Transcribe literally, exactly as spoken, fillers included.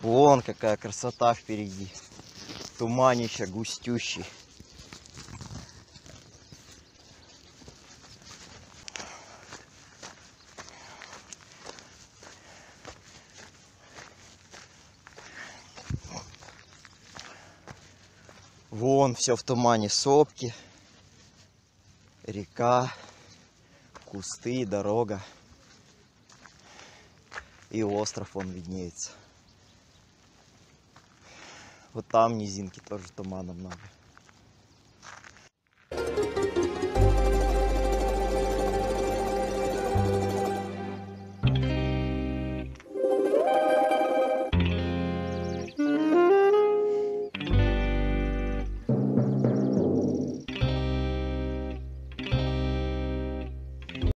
Вон какая красота впереди. Туманище густющий. Вон все в тумане, сопки, река, кусты, дорога. И остров он виднеется. Вот там низинки тоже туманом много.